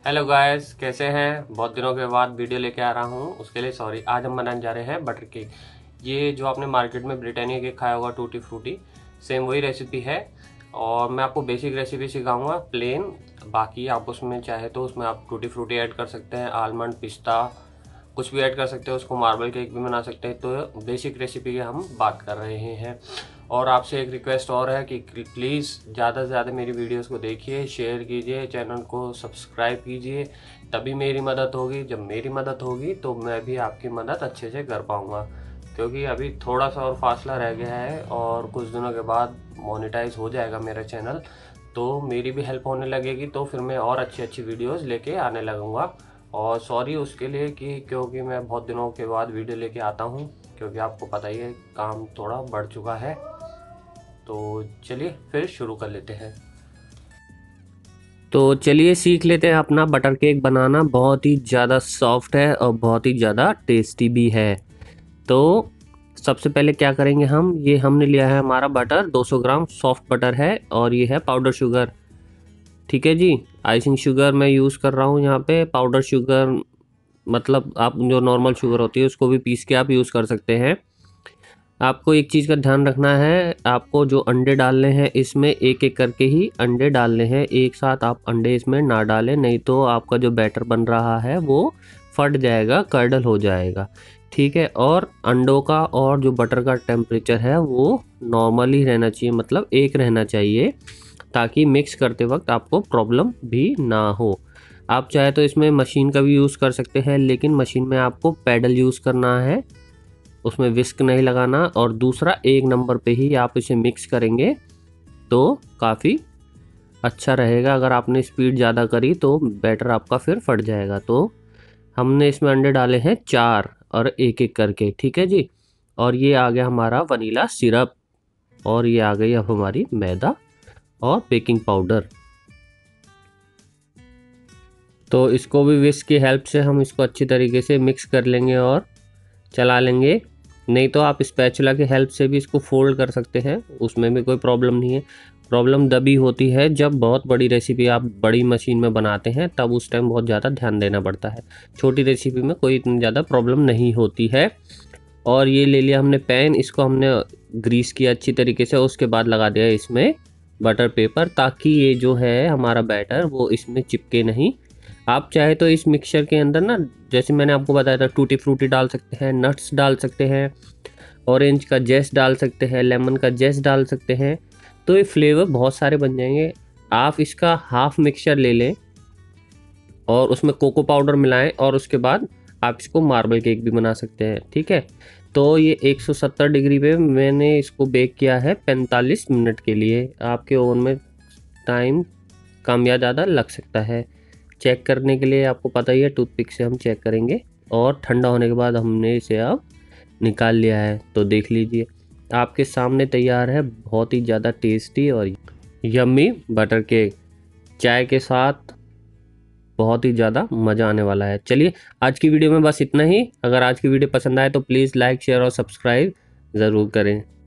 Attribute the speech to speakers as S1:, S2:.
S1: Hello guys, कैसे हैं। बहुत दिनों के बाद वीडियो लेके आ रहा हूँ, उसके लिए सॉरी। आज हम बनाने जा रहे हैं बटर केक। ये जो आपने मार्केट में ब्रिटानिया केक खाया होगा, टूटी फ्रूटी, सेम वही रेसिपी है। और मैं आपको बेसिक रेसिपी सिखाऊंगा प्लेन। बाकी आप उसमें चाहे तो उसमें आप टूटी फ्रूटी ऐड कर सकते हैं, आलमंड, पिस्ता, कुछ भी ऐड कर सकते हैं। उसको मार्बल केक भी बना सकते हैं। तो बेसिक रेसिपी की हम बात कर रहे हैं। और आपसे एक रिक्वेस्ट और है कि प्लीज़ ज़्यादा से ज़्यादा मेरी वीडियोस को देखिए, शेयर कीजिए, चैनल को सब्सक्राइब कीजिए। तभी मेरी मदद होगी। जब मेरी मदद होगी तो मैं भी आपकी मदद अच्छे से कर पाऊँगा। क्योंकि अभी थोड़ा सा और फासला रह गया है और कुछ दिनों के बाद मोनेटाइज हो जाएगा मेरा चैनल। तो मेरी भी हेल्प होने लगेगी, तो फिर मैं और अच्छी अच्छी वीडियोस लेके आने लगूँगा। और सॉरी उसके लिए कि क्योंकि मैं बहुत दिनों के बाद वीडियो लेके आता हूँ, क्योंकि आपको पता ही है काम थोड़ा बढ़ चुका है। तो चलिए फिर शुरू कर लेते हैं। तो चलिए सीख लेते हैं अपना बटर केक बनाना। बहुत ही ज़्यादा सॉफ्ट है और बहुत ही ज़्यादा टेस्टी भी है। तो सबसे पहले क्या करेंगे, हम ये हमने लिया है हमारा बटर 200 ग्राम सॉफ्ट बटर है। और ये है पाउडर शुगर। ठीक है जी। आइसिंग शुगर मैं यूज़ कर रहा हूँ यहाँ पे। पाउडर शुगर मतलब आप जो नॉर्मल शुगर होती है उसको भी पीस के आप यूज़ कर सकते हैं। आपको एक चीज़ का ध्यान रखना है, आपको जो अंडे डालने हैं इसमें एक एक करके ही अंडे डालने हैं। एक साथ आप अंडे इसमें ना डालें, नहीं तो आपका जो बैटर बन रहा है वो फट जाएगा, कर्डल हो जाएगा। ठीक है। और अंडों का और जो बटर का टेम्परेचर है वो नॉर्मल ही रहना चाहिए, मतलब एक रहना चाहिए, ताकि मिक्स करते वक्त आपको प्रॉब्लम भी ना हो। आप चाहे तो इसमें मशीन का भी यूज़ कर सकते हैं, लेकिन मशीन में आपको पैडल यूज़ करना है, उसमें विस्क नहीं लगाना। और दूसरा, एक नंबर पे ही आप इसे मिक्स करेंगे तो काफ़ी अच्छा रहेगा। अगर आपने स्पीड ज़्यादा करी तो बैटर आपका फिर फट जाएगा। तो हमने इसमें अंडे डाले हैं 4 और एक एक करके। ठीक है जी। और ये आ गया हमारा वनीला सिरप। और ये आ गई अब हमारी मैदा और बेकिंग पाउडर। तो इसको भी विस्क की हेल्प से हम इसको अच्छी तरीके से मिक्स कर लेंगे और चला लेंगे। नहीं तो आप स्पैचुला की हेल्प से भी इसको फोल्ड कर सकते हैं, उसमें भी कोई प्रॉब्लम नहीं है। प्रॉब्लम तभी होती है जब बहुत बड़ी रेसिपी आप बड़ी मशीन में बनाते हैं, तब उस टाइम बहुत ज़्यादा ध्यान देना पड़ता है। छोटी रेसिपी में कोई इतनी ज़्यादा प्रॉब्लम नहीं होती है। और ये ले लिया हमने पैन, इसको हमने ग्रीस किया अच्छी तरीके से। उसके बाद लगा दिया इसमें बटर पेपर, ताकि ये जो है हमारा बैटर वो इसमें चिपके नहीं। आप चाहे तो इस मिक्सचर के अंदर ना, जैसे मैंने आपको बताया था, टूटी फ्रूटी डाल सकते हैं, नट्स डाल सकते हैं, ऑरेंज का जेस डाल सकते हैं, लेमन का जेस डाल सकते हैं। तो ये फ्लेवर बहुत सारे बन जाएंगे। आप इसका हाफ मिक्सचर ले लें और उसमें कोको पाउडर मिलाएं, और उसके बाद आप इसको मार्बल केक भी बना सकते हैं। ठीक है। तो ये 170 डिग्री पे मैंने इसको बेक किया है 45 मिनट के लिए। आपके ओवन में टाइम कम या ज़्यादा लग सकता है। चेक करने के लिए आपको पता ही है, टूथपिक से हम चेक करेंगे। और ठंडा होने के बाद हमने इसे अब निकाल लिया है। तो देख लीजिए, आपके सामने तैयार है बहुत ही ज़्यादा टेस्टी और यम्मी बटर केक। चाय के साथ बहुत ही ज़्यादा मज़ा आने वाला है। चलिए, आज की वीडियो में बस इतना ही। अगर आज की वीडियो पसंद आए तो प्लीज़ लाइक, शेयर और सब्सक्राइब ज़रूर करें।